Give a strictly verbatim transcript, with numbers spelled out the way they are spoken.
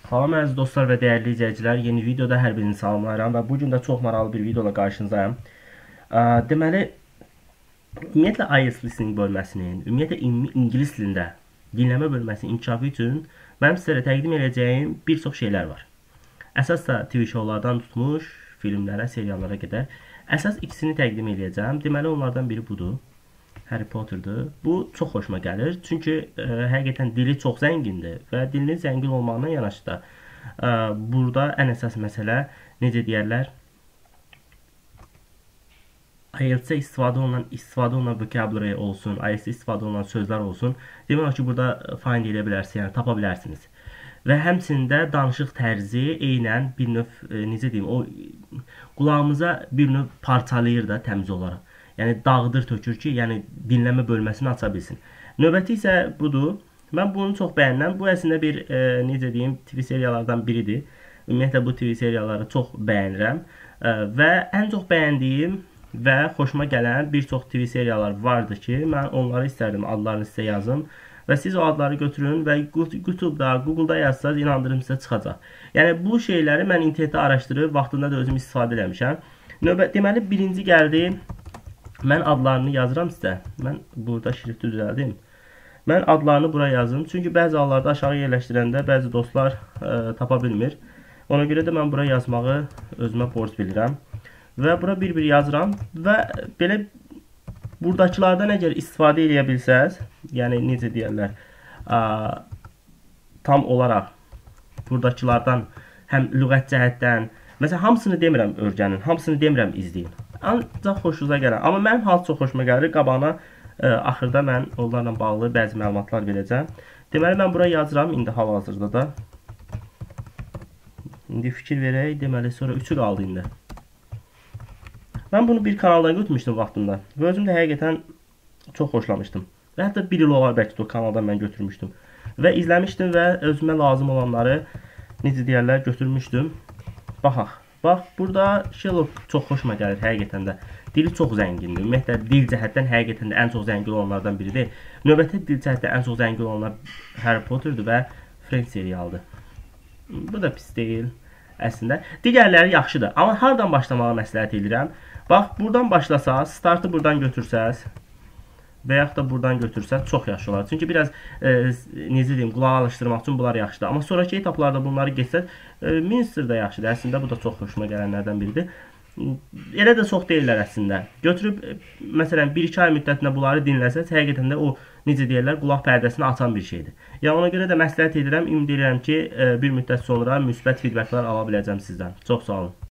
Salam əziz dostlar və dəyərli izləyicilər, yeni videoda hər birini salamlayıram və bugün də çox maraqlı bir videola qarşınızdayım. Deməli, ümumiyyətlə I E L T S listening bölməsinin, ümumiyyətlə ingilis dilində dinləmə bölməsinin inkişafı üçün mənim sizlərə təqdim edəcəyim bir çox şeylər var. Əsas da T V şovlardan tutmuş, filmlərə, seriallara qədər. Əsas ikisini təqdim edəcəm. Deməli, onlardan biri budur. Harry Potter'dır. Bu çox xoşuma gəlir. Çünki ə, həqiqətən dili çox zəngindir və dilinin zəngin olmağına yanaşı da ə, burada ən əsas məsələ, necə deyərlər, I E L T S-ə istifadə olunan, istifadə olunan vocabulary olsun, I E L T S-ə istifadə olunan sözlər olsun. Demək olar ki, burada find edə bilərsiniz, yəni tapa bilərsiniz. Və həmçində danışıq tərzi eynən bir növ, e, necə deyim, o qulağımıza bir növ parçalayır da təmiz olaraq. Yəni dağıdır, tökür ki, yəni dinləmə bölməsini aça bilsin. Növbəti isə budur. Mən bunu çox bəyənirəm. Bu əslində bir, e, necə deyim, T V seriyalardan biridir. Ümumiyyətlə bu T V seriyaları çox bəyənirəm. E, və ən çox bəyəndiyim və xoşuma gələn bir çox T V seriyalar vardı ki, mən onları istərdim, adlarını sizə yazım. Və siz o adları götürün və YouTube-da, Google-da yazsanız inandırım sizə çıxacaq. Yəni bu şeyləri mən internetdə araşdırıb, vaxtında da özüm istifadə eləmişəm. Növbət, deməli, birinci gəldi. Mən adlarını yazıram sizə. Mən burada şrifti düzəldim. Mən adlarını bura yazım. Çünki bəzi hallarda aşağı yerləşdirəndə bəzi dostlar ə, tapa bilmir. Ona görə də mən bura yazmağı özümə borc bilirəm. Və bura bir-bir yazıram. Və belə buradakılardan əgər istifadə edə bilsəz, yəni necə deyərlər, ə, tam olaraq buradakılardan həm lüğət cəhətdən, məsələn, hamısını demirəm öyrənin, hamısını demirəm izləyin. Ancaq xoşunuza gələn. Amma mənim hal çox xoşuma gəlir. Qabağına ə, axırda mən onlarla bağlı bəzi məlumatlar verəcəm. Deməli, mən bura yazıram indi hal-hazırda da. İndi fikir verək. Deməli, sonra üçü qaldı indi. Mən bunu bir kanaldan götürmüşdüm vaxtında. Və özüm də həqiqətən çox xoşlamışdım. Və hətta bir il olar bəlkə də o kanaldan mən götürmüşdüm. Və izləmişdim və özümə lazım olanları, necə deyərlər, götürmüşdüm. Baxaq. Bax, burada Sherlock çox xoşuma gəlir həqiqətən də. Dili çox zəngindir. Ümumiyyətlə, dil cəhətdən həqiqətən də ən çox zəngin olanlardan biridir. Növbəti dil cəhətdən ən çox zəngin olanlar Harry Potter'dır və Friends serialıdır. Bu da pis deyil əslində. Digərləri yaxşıdır. Amma hardan başlamağı məsləhət edirəm. Bax, buradan başlasaz, startı buradan götürsəz və yaxud da buradan götürsəz çox yaxşı olar. Çünki biraz e, necə deyim, qulağı alışdırmaq üçün bunlar yaxşıdır. Amma sonraki etaplarda bunları geçsəz, e, Minster da yaxşıdır. Əslində bu da çox xoşuma gələnlərdən biridir. Elə də çox deyirlər əslində. Götürüb, e, məsələn, bir iki ay müddətində bunları dinləsəz, həqiqətən də o, necə deyirlər, qulaq pərdəsini açan bir şeydir. Yəni ona görə də məsləhət edirəm, ümid edirəm ki, e, bir müddət sonra müsbət feedbacklar ala biləcəm sizdən. Çox sağ olun.